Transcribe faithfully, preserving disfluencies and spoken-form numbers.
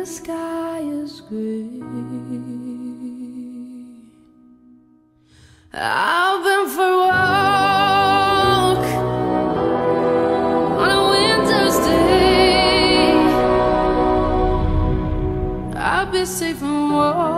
the sky is gray. I've been for a walk on a winter's day. I'll be safe and warm